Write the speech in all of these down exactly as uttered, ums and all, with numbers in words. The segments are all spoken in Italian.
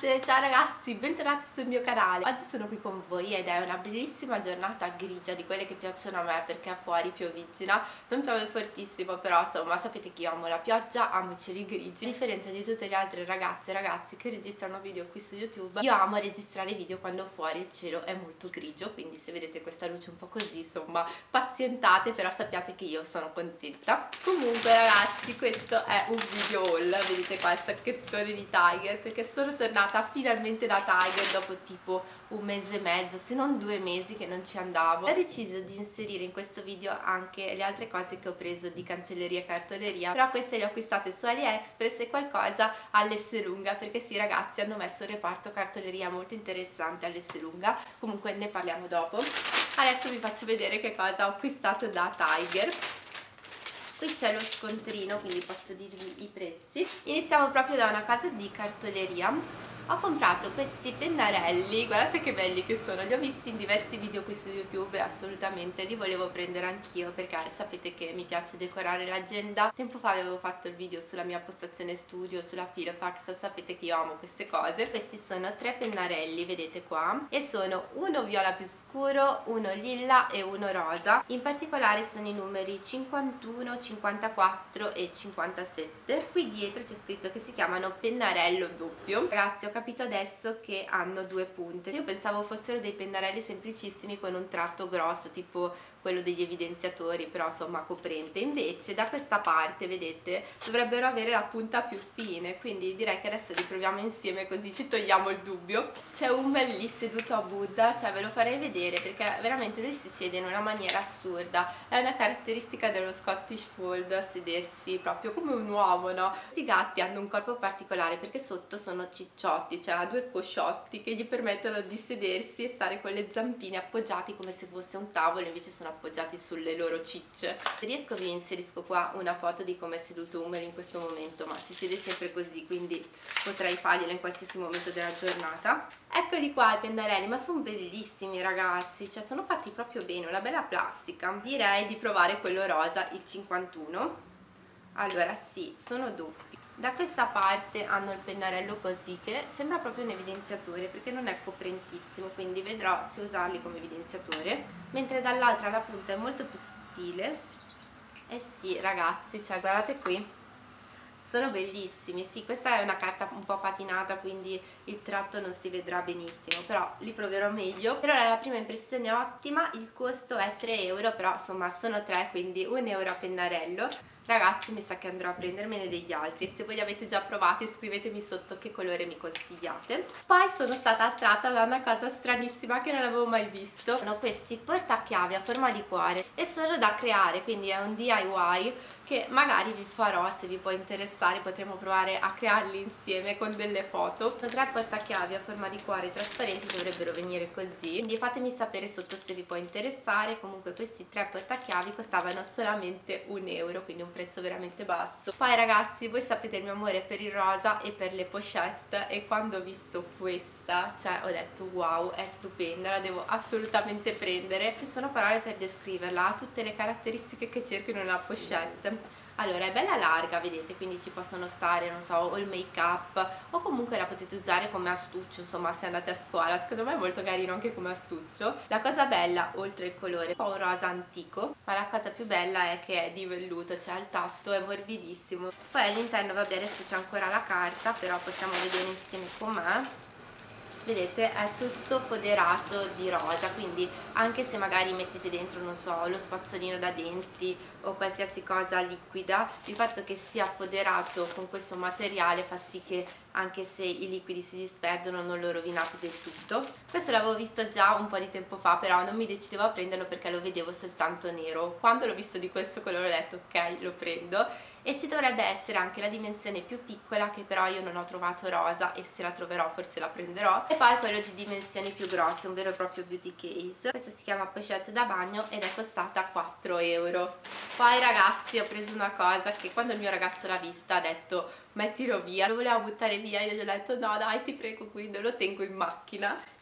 ragazze, ciao ragazzi, bentornati sul mio canale. Oggi sono qui con voi ed è una bellissima giornata grigia, di quelle che piacciono a me perché fuori piovigina. Non piove fortissimo, però insomma sapete che io amo la pioggia, amo i cieli grigi. A differenza di tutte le altre ragazze e ragazzi che registrano video qui su YouTube, io amo registrare video quando fuori il cielo è molto grigio, quindi se vedete questa luce un po' così, insomma pazientate, però sappiate che io sono contenta. Comunque ragazzi, questo è un video haul, vedete qua il sacchettone di Tiger, perché sono tornata finalmente da Tiger dopo tipo un mese e mezzo, se non due mesi che non ci andavo. Ho deciso di inserire in questo video anche le altre cose che ho preso di cancelleria e cartoleria, però queste le ho acquistate su AliExpress e qualcosa all'Esselunga, perché sì ragazzi, hanno messo un reparto cartoleria molto interessante all'Esselunga. Comunque ne parliamo dopo. Adesso vi faccio vedere che cosa ho acquistato da Tiger. Qui c'è lo scontrino, quindi posso dirvi i prezzi. Iniziamo proprio da una casa di cartoleria. Ho comprato questi pennarelli, guardate che belli che sono, li ho visti in diversi video qui su YouTube e assolutamente li volevo prendere anch'io perché sapete che mi piace decorare l'agenda. Tempo fa avevo fatto il video sulla mia postazione studio, sulla Filofax, sapete che io amo queste cose. Questi sono tre pennarelli, vedete qua, e sono uno viola più scuro, uno lilla e uno rosa. In particolare sono i numeri cinquantuno, cinquantaquattro e cinquantasette. Qui dietro c'è scritto che si chiamano pennarello doppio. Ragazzi, ho capito adesso che hanno due punte. Io pensavo fossero dei pennarelli semplicissimi con un tratto grosso, tipo quello degli evidenziatori, però insomma coprente. Invece da questa parte, vedete, dovrebbero avere la punta più fine, quindi direi che adesso li proviamo insieme così ci togliamo il dubbio. C'è un lì seduto a Buddha, cioè ve lo farei vedere perché veramente lui si siede in una maniera assurda. È una caratteristica dello Scottish Fold sedersi proprio come un uomo, no? Questi gatti hanno un corpo particolare perché sotto sono cicciotti, cioè ha due cosciotti che gli permettono di sedersi e stare con le zampine appoggiati come se fosse un tavolo, invece sono appoggiati sulle loro cicce. Se riesco vi inserisco qua una foto di come è seduto Umel in questo momento, ma si siede sempre così, quindi potrei fargliela in qualsiasi momento della giornata. Eccoli qua i pennarelli, ma sono bellissimi ragazzi, cioè sono fatti proprio bene, una bella plastica. Direi di provare quello rosa, il cinquantuno. Allora sì, sono doppi. Da questa parte hanno il pennarello così, che sembra proprio un evidenziatore perché non è coprentissimo, quindi vedrò se usarli come evidenziatore, mentre dall'altra la punta è molto più sottile. E sì ragazzi, cioè guardate qui, sono bellissimi. Sì, questa è una carta un po' patinata, quindi il tratto non si vedrà benissimo, però li proverò meglio. Per ora la prima impressione è ottima, il costo è tre euro, però insomma sono tre, quindi un euro a pennarello. Ragazzi, mi sa che andrò a prendermene degli altri e se voi li avete già provati scrivetemi sotto che colore mi consigliate. Poi sono stata attratta da una cosa stranissima che non avevo mai visto. Sono questi portachiavi a forma di cuore e sono da creare, quindi è un D I Y che magari vi farò, se vi può interessare potremo provare a crearli insieme con delle foto. Sono tre portachiavi a forma di cuore trasparenti, dovrebbero venire così, quindi fatemi sapere sotto se vi può interessare. Comunque questi tre portachiavi costavano solamente un euro, quindi un prezzo veramente basso. Poi ragazzi, voi sapete il mio amore per il rosa e per le pochette, e quando ho visto questa, cioè ho detto wow, è stupenda, la devo assolutamente prendere. Ci sono parole per descriverla, ha tutte le caratteristiche che cerco in una pochette. Allora, è bella larga, vedete, quindi ci possono stare, non so, o il make up, o comunque la potete usare come astuccio, insomma, se andate a scuola. Secondo me è molto carino anche come astuccio. La cosa bella, oltre il colore, è un po' un rosa antico, ma la cosa più bella è che è di velluto, cioè al tatto è morbidissimo. Poi all'interno, vabbè, adesso c'è ancora la carta, però possiamo vedere insieme com'è. Vedete, è tutto foderato di rosa, quindi anche se magari mettete dentro, non so, lo spazzolino da denti o qualsiasi cosa liquida, il fatto che sia foderato con questo materiale fa sì che anche se i liquidi si disperdono non lo rovinate del tutto. Questo l'avevo visto già un po' di tempo fa, però non mi decidevo a prenderlo perché lo vedevo soltanto nero. Quando l'ho visto di questo colore ho detto ok, lo prendo. E ci dovrebbe essere anche la dimensione più piccola, che però io non ho trovato rosa, e se la troverò forse la prenderò. E poi quello di dimensioni più grosse, un vero e proprio beauty case. Questa si chiama pochette da bagno ed è costata quattro euro. Poi ragazzi, ho preso una cosa che quando il mio ragazzo l'ha vista ha detto mettilo via, lo voleva buttare via, io gli ho detto no dai ti prego, quindi lo tengo in macchina.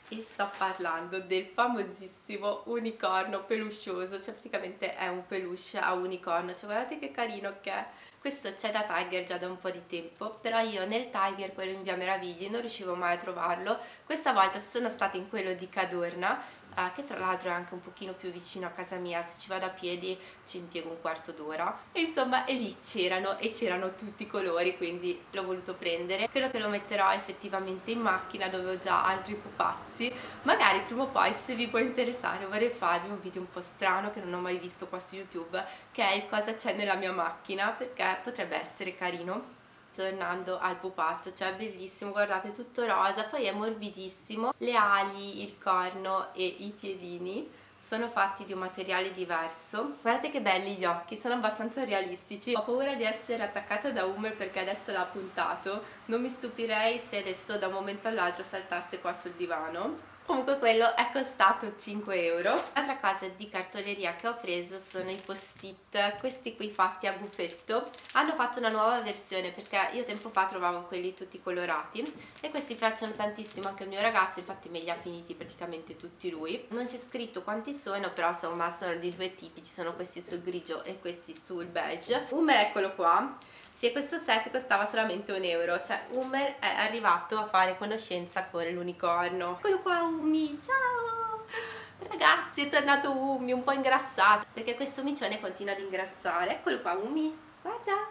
E sto parlando del famosissimo unicorno peluscioso, cioè praticamente è un peluche a unicorno, cioè guardate che carino che è. Questo c'è da Tiger già da un po' di tempo, però io nel Tiger, quello in via Meravigli, non riuscivo mai a trovarlo. Questa volta sono stata in quello di Cadorna, eh, che tra l'altro è anche un pochino più vicino a casa mia, se ci vado a piedi ci impiego un quarto d'ora. E insomma, e lì c'erano, e c'erano tutti i colori, quindi l'ho voluto prendere. Credo che lo metterò effettivamente in macchina dove ho già altri pupazzi. Magari prima o poi, se vi può interessare, vorrei farvi un video un po' strano che non ho mai visto qua su YouTube, che è il cosa c'è nella mia macchina, perché potrebbe essere carino. Tornando al pupazzo, cioè bellissimo, guardate, tutto rosa, poi è morbidissimo, le ali, il corno e i piedini sono fatti di un materiale diverso. Guardate che belli gli occhi, sono abbastanza realistici. Ho paura di essere attaccata da Hummel perché adesso l'ha puntato, non mi stupirei se adesso da un momento all'altro saltasse qua sul divano. Comunque quello è costato cinque euro. L'altra cosa di cartoleria che ho preso sono i post-it, questi qui fatti a buffetto. Hanno fatto una nuova versione perché io tempo fa trovavo quelli tutti colorati e questi piacciono tantissimo anche al mio ragazzo, infatti me li ha finiti praticamente tutti lui. Non c'è scritto quanti sono, però insomma sono di due tipi, ci sono questi sul grigio e questi sul beige. Hummel, eccolo qua. Sì, questo set costava solamente un euro, cioè Hummel è arrivato a fare conoscenza con l'unicorno. Eccolo qua Umi, ciao! Ragazzi, è tornato Umi, un po' ingrassato, perché questo micione continua ad ingrassare. Eccolo qua Umi, guarda!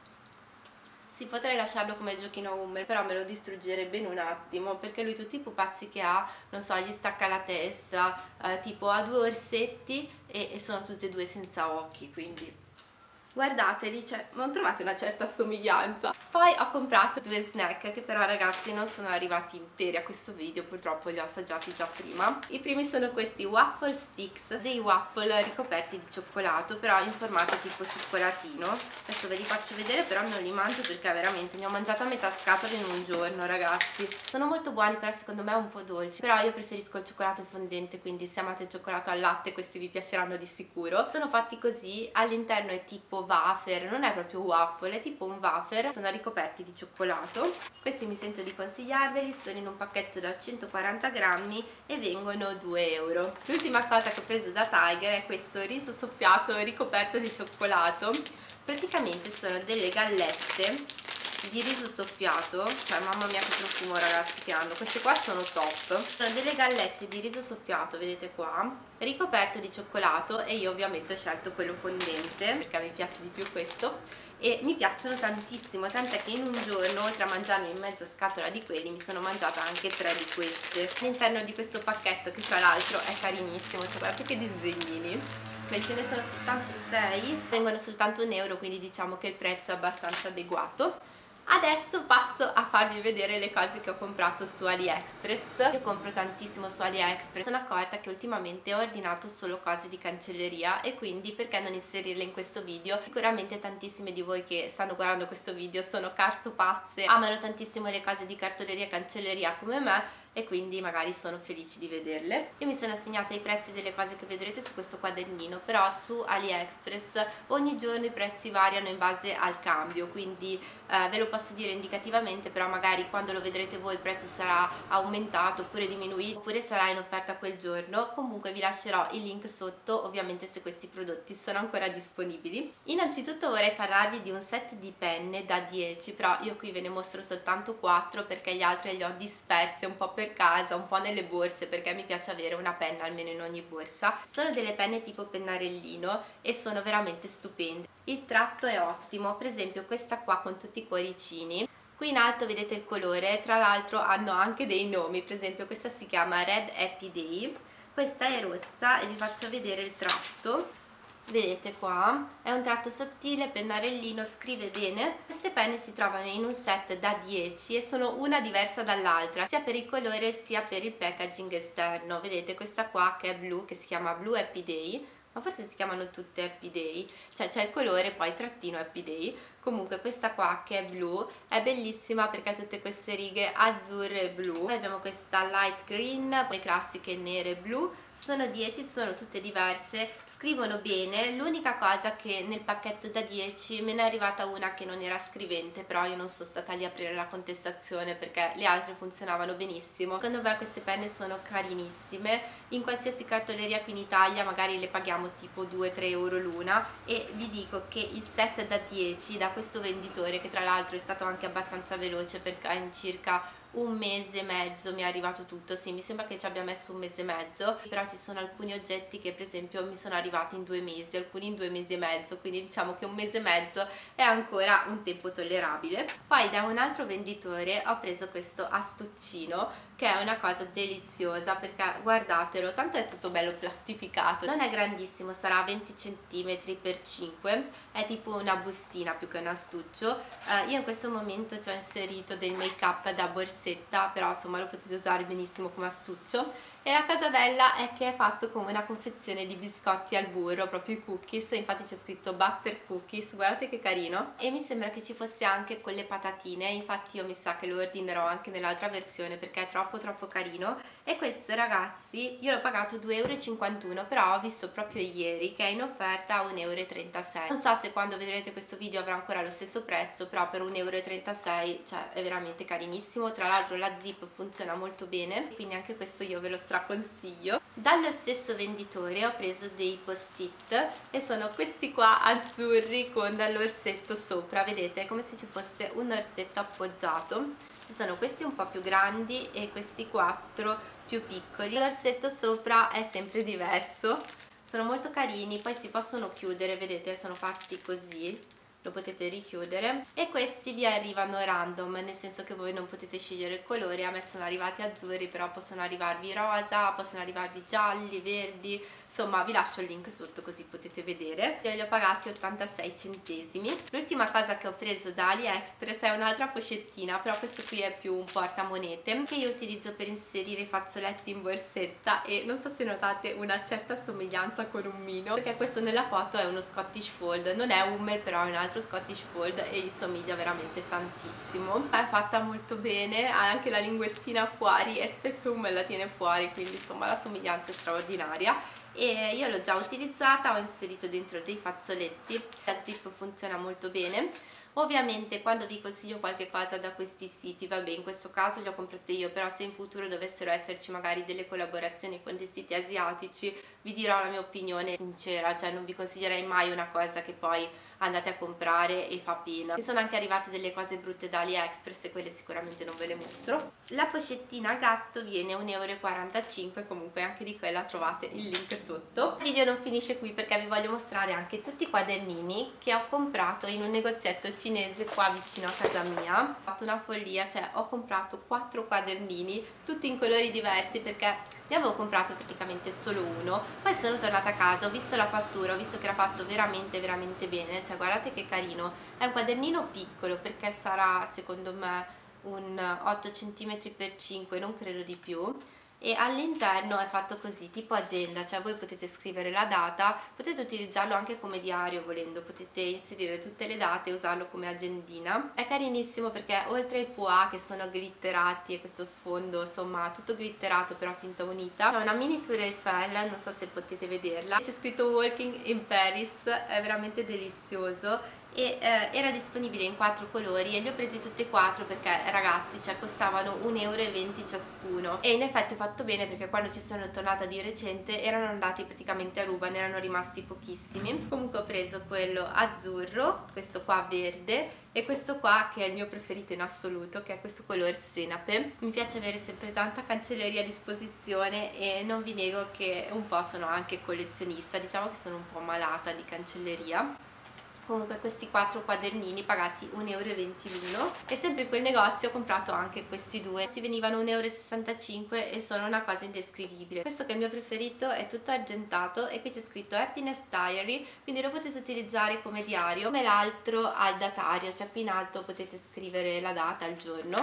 Sì, potrei lasciarlo come giochino Hummel, però me lo distruggerebbe in un attimo, perché lui tutti i pupazzi che ha, non so, gli stacca la testa, eh, tipo ha due orsetti e, e sono tutti e due senza occhi, quindi... guardateli, cioè non trovate una certa somiglianza. Poi ho comprato due snack che però ragazzi non sono arrivati interi a questo video, purtroppo li ho assaggiati già prima. I primi sono questi waffle sticks, dei waffle ricoperti di cioccolato, però in formato tipo cioccolatino. Adesso ve li faccio vedere, però non li mangio perché veramente ne ho mangiata metà scatola in un giorno, ragazzi. Sono molto buoni, però secondo me un po' dolci, però io preferisco il cioccolato fondente, quindi se amate il cioccolato al latte questi vi piaceranno di sicuro. Sono fatti così, all'interno è tipo wafer, non è proprio waffle, è tipo un wafer, sono ricoperti di cioccolato. Questi mi sento di consigliarveli, sono in un pacchetto da centoquaranta grammi e vengono due euro. L'ultima cosa che ho preso da Tiger è questo riso soffiato ricoperto di cioccolato. Praticamente sono delle gallette di riso soffiato, cioè mamma mia che profumo ragazzi che hanno, queste qua sono top. Sono delle gallette di riso soffiato, vedete qua, ricoperto di cioccolato, e io ovviamente ho scelto quello fondente perché mi piace di più questo e mi piacciono tantissimo, tant'è che in un giorno, oltre a mangiarmi mezza scatola di quelli, mi sono mangiata anche tre di queste all'interno di questo pacchetto, che tra l'altro è carinissimo, cioè guardate che disegnini. Beh, ce ne sono soltanto sei, vengono soltanto un euro, quindi diciamo che il prezzo è abbastanza adeguato. Adesso passo a farvi vedere le cose che ho comprato su AliExpress. Io compro tantissimo su AliExpress. Sono accorta che ultimamente ho ordinato solo cose di cancelleria e quindi perché non inserirle in questo video? Sicuramente tantissime di voi che stanno guardando questo video sono cartopazze, amano tantissimo le cose di cartoleria e cancelleria come me e quindi magari sono felici di vederle. Io mi sono assegnata i prezzi delle cose che vedrete su questo quadernino, però su AliExpress ogni giorno i prezzi variano in base al cambio, quindi eh, ve lo posso dire indicativamente, però magari quando lo vedrete voi il prezzo sarà aumentato oppure diminuito oppure sarà in offerta quel giorno. Comunque vi lascerò il link sotto, ovviamente se questi prodotti sono ancora disponibili. Innanzitutto vorrei parlarvi di un set di penne da dieci, però io qui ve ne mostro soltanto quattro perché gli altri li ho dispersi un po' per casa, un po' nelle borse, perché mi piace avere una penna almeno in ogni borsa. Sono delle penne tipo pennarellino e sono veramente stupende. Il tratto è ottimo, per esempio questa qua con tutti i cuoricini. Qui in alto vedete il colore, tra l'altro hanno anche dei nomi, per esempio questa si chiama Red Happy Day, questa è rossa e vi faccio vedere il tratto. Vedete qua, è un tratto sottile, pennarellino, scrive bene. Queste penne si trovano in un set da dieci e sono una diversa dall'altra, sia per il colore sia per il packaging esterno. Vedete questa qua che è blu, che si chiama Blue Happy Day, ma forse si chiamano tutte Happy Day, cioè c'è il colore poi trattino Happy Day. Comunque questa qua che è blu è bellissima perché ha tutte queste righe azzurre e blu. Poi abbiamo questa light green, poi classiche nere e blu, sono dieci, sono tutte diverse, scrivono bene. L'unica cosa che nel pacchetto da dieci me ne è arrivata una che non era scrivente, però io non sono stata lì a aprire la contestazione perché le altre funzionavano benissimo. Secondo me queste penne sono carinissime, in qualsiasi cartoleria qui in Italia magari le paghiamo tipo due tre euro l'una, e vi dico che il set da dieci da questo venditore, che tra l'altro è stato anche abbastanza veloce perché in circa un mese e mezzo mi è arrivato tutto, sì, mi sembra che ci abbia messo un mese e mezzo, però ci sono alcuni oggetti che per esempio mi sono arrivati in due mesi, alcuni in due mesi e mezzo, quindi diciamo che un mese e mezzo è ancora un tempo tollerabile. Poi da un altro venditore ho preso questo astuccino, che è una cosa deliziosa perché guardatelo, tanto è tutto bello plastificato, non è grandissimo, sarà venti centimetri per cinque, è tipo una bustina più che un astuccio. Eh, io in questo momento ci ho inserito del make up da borsetta, però insomma lo potete usare benissimo come astuccio. E la cosa bella è che è fatto come una confezione di biscotti al burro, proprio i cookies, infatti c'è scritto butter cookies, guardate che carino. E mi sembra che ci fosse anche con le patatine, infatti io mi sa che lo ordinerò anche nell'altra versione perché è troppo troppo carino. E questo ragazzi io l'ho pagato due euro e cinquantuno, però ho visto proprio ieri che è in offerta a un euro e trentasei. Non so se quando vedrete questo video avrà ancora lo stesso prezzo, però per un euro e trentasei cioè è veramente carinissimo. Tra l'altro la zip funziona molto bene, quindi anche questo io ve lo straconsiglio. Dallo stesso venditore ho preso dei post-it e sono questi qua azzurri con l'orsetto sopra, vedete, è come se ci fosse un orsetto appoggiato. Ci sono questi un po' più grandi e questi quattro più piccoli. L'orsetto sopra è sempre diverso, sono molto carini, poi si possono chiudere, vedete, sono fatti così, lo potete richiudere, e questi vi arrivano random, nel senso che voi non potete scegliere il colore. A me sono arrivati azzurri, però possono arrivarvi rosa, possono arrivarvi gialli, verdi, insomma vi lascio il link sotto così potete vedere. Io li ho pagati ottantasei centesimi. L'ultima cosa che ho preso da AliExpress è un'altra pochettina, però questo qui è più un portamonete che io utilizzo per inserire i fazzoletti in borsetta, e non so se notate una certa somiglianza con un Mino, perché questo nella foto è uno Scottish Fold, non è Hummel però è un altro Scottish Fold e gli somiglia veramente tantissimo. È fatta molto bene, ha anche la linguettina fuori e spesso Hummel la tiene fuori, quindi insomma la somiglianza è straordinaria. E io l'ho già utilizzata, ho inserito dentro dei fazzoletti, la zip funziona molto bene. Ovviamente quando vi consiglio qualche cosa da questi siti, vabbè, in questo caso li ho comprate io, però se in futuro dovessero esserci magari delle collaborazioni con dei siti asiatici vi dirò la mia opinione sincera, cioè non vi consiglierei mai una cosa che poi andate a comprare e fa pena. Mi sono anche arrivate delle cose brutte da AliExpress e quelle sicuramente non ve le mostro. La pochettina gatto viene un euro e quarantacinque, comunque anche di quella trovate il link sotto. Il video non finisce qui perché vi voglio mostrare anche tutti i quadernini che ho comprato in un negozietto cinese qua vicino a casa mia. Ho fatto una follia, cioè ho comprato quattro quadernini tutti in colori diversi perché ne avevo comprato praticamente solo uno. Poi sono tornata a casa, ho visto la fattura, ho visto che era fatto veramente veramente bene, cioè guardate che carino. È un quadernino piccolo perché sarà secondo me un otto centimetri per cinque, non credo di più, e all'interno è fatto così tipo agenda, cioè voi potete scrivere la data, potete utilizzarlo anche come diario volendo, potete inserire tutte le date e usarlo come agendina. È carinissimo perché oltre ai pois che sono glitterati e questo sfondo insomma tutto glitterato però tinta unita, c'è una mini Tour Eiffel, non so se potete vederla, c'è scritto Walking in Paris, è veramente delizioso. E eh, era disponibile in quattro colori e li ho presi tutti e quattro perché ragazzi cioè costavano un euro e venti ciascuno, e in effetti ho fatto bene perché quando ci sono tornata di recente erano andati praticamente a ruba, ne erano rimasti pochissimi. Comunque ho preso quello azzurro, questo qua verde e questo qua che è il mio preferito in assoluto, che è questo color senape. Mi piace avere sempre tanta cancelleria a disposizione e non vi nego che un po' sono anche collezionista, diciamo che sono un po' malata di cancelleria. Comunque questi quattro quadernini pagati un euro e venti l'uno, e sempre in quel negozio ho comprato anche questi due, si venivano un euro e sessantacinque e sono una cosa indescrivibile. Questo che è il mio preferito è tutto argentato e qui c'è scritto Happiness Diary, quindi lo potete utilizzare come diario, come l'altro al datario, cioè qui in alto potete scrivere la data, il giorno.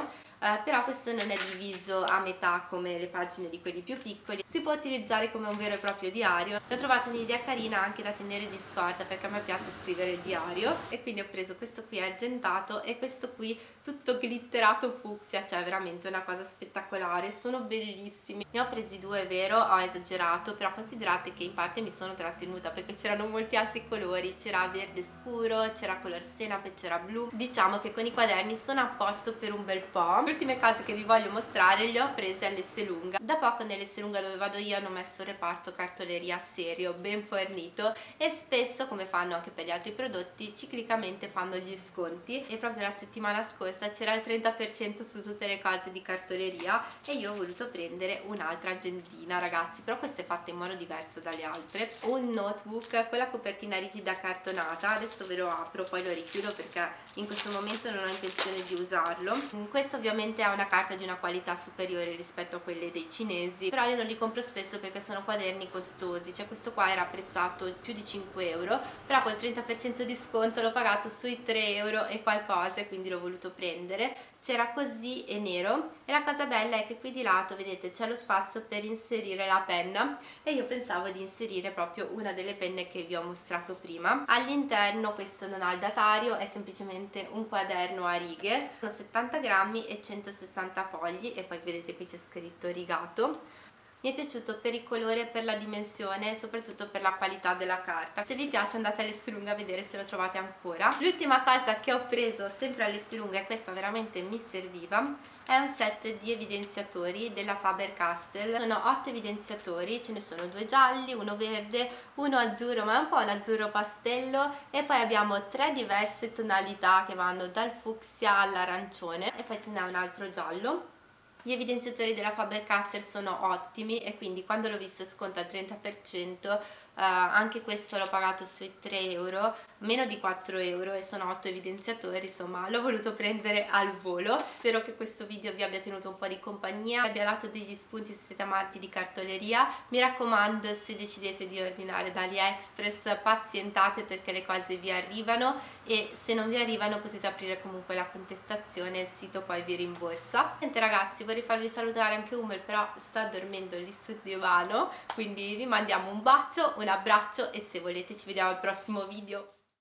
eh, però questo non è diviso a metà come le pagine di quelli più piccoli, si può utilizzare come un vero e proprio diario. Ho trovato un'idea carina anche da tenere di scorta perché a me piace scrivere il diario, e quindi ho preso questo qui argentato e questo qui tutto glitterato fucsia, cioè veramente una cosa spettacolare, sono bellissimi. Ne ho presi due, è vero, ho esagerato, però considerate che in parte mi sono trattenuta perché c'erano molti altri colori, c'era verde scuro, c'era color senape, c'era blu. Diciamo che con i quaderni sono a posto per un bel po'. Le ultime cose che vi voglio mostrare le ho prese all'Esselunga. Da poco nell'Esselunga dove vado io hanno messo il reparto cartoleria serio, ben fornito, e spesso, come fanno anche per gli altri prodotti, ciclicamente fanno gli sconti, e proprio la settimana scorsa c'era il trenta per cento su tutte le cose di cartoleria e io ho voluto prendere un'altra agendina, ragazzi, però questa è fatta in modo diverso dalle altre. Un notebook con la copertina rigida cartonata, adesso ve lo apro, poi lo richiudo perché in questo momento non ho intenzione di usarlo. Questo ovviamente ha una carta di una qualità superiore rispetto a quelle dei cinesi, però io non li compro spesso perché sono quaderni costosi, cioè questo qua era prezzato più di cinque euro, però col trenta per cento di sconto l'ho pagato sui tre euro e qualcosa, e quindi l'ho voluto prendere. C'era così e nero, e la cosa bella è che qui di lato, vedete, c'è lo spazio per inserire la penna, e io pensavo di inserire proprio una delle penne che vi ho mostrato prima. All'interno questo non ha il datario, è semplicemente un quaderno a righe, sono settanta grammi e centosessanta fogli, e poi vedete qui c'è scritto rigato. Mi è piaciuto per il colore e per la dimensione e soprattutto per la qualità della carta. Se vi piace andate all'Esselunga a vedere se lo trovate ancora. L'ultima cosa che ho preso sempre all'Esselunga, e questa veramente mi serviva, è un set di evidenziatori della Faber-Castell. Sono otto evidenziatori, ce ne sono due gialli, uno verde, uno azzurro ma è un po' un azzurro pastello, e poi abbiamo tre diverse tonalità che vanno dal fucsia all'arancione, e poi ce n'è un altro giallo. Gli evidenziatori della Faber-Castell sono ottimi, e quindi quando l'ho visto sconto al trenta per cento, Uh, anche questo l'ho pagato sui tre euro, meno di quattro euro, e sono otto evidenziatori, insomma l'ho voluto prendere al volo. Spero che questo video vi abbia tenuto un po' di compagnia, abbia dato degli spunti se siete amanti di cartoleria. Mi raccomando, se decidete di ordinare da AliExpress, pazientate perché le cose vi arrivano, e se non vi arrivano potete aprire comunque la contestazione e il sito poi vi rimborsa. Niente ragazzi, vorrei farvi salutare anche Umel, però sta dormendo lì sul divano, quindi vi mandiamo un bacio, un abbraccio, e se volete ci vediamo al prossimo video.